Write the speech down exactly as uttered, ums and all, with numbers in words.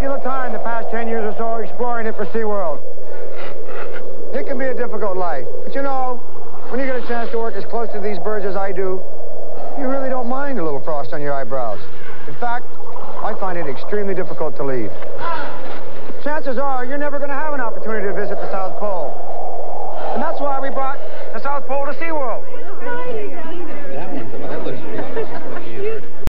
deal of time the past ten years or so exploring it for SeaWorld. It can be a difficult life, but you know, when you get a chance to work as close to these birds as I do, you really don't mind a little frost on your eyebrows. In fact, I find it extremely difficult to leave. Chances are you're never going to have an opportunity to visit the South Pole.